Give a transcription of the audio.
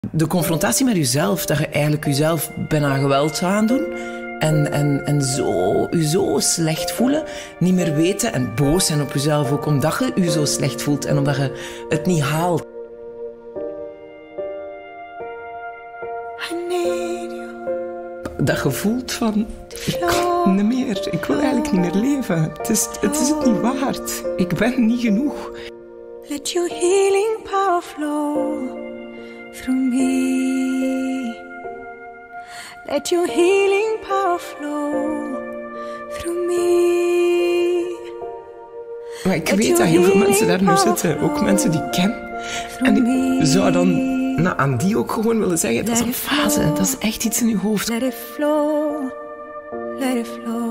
De confrontatie met jezelf, dat je eigenlijk jezelf bijna geweld zou aandoen. En je zo slecht voelen, niet meer weten en boos zijn op jezelf. Ook omdat je je zo slecht voelt en omdat je het niet haalt. Dat je voelt van, ik kan niet meer. Ik wil eigenlijk niet meer leven. Het is het niet waard. Ik ben niet genoeg. Let your healing power flow through me. Let your healing power flow through me. Maar ik weet dat heel veel mensen daar nu zitten. Ook mensen die ik ken. En ik zou dan aan die ook gewoon willen zeggen, dat is een fase. Dat is echt iets in je hoofd. Let it flow, let it flow.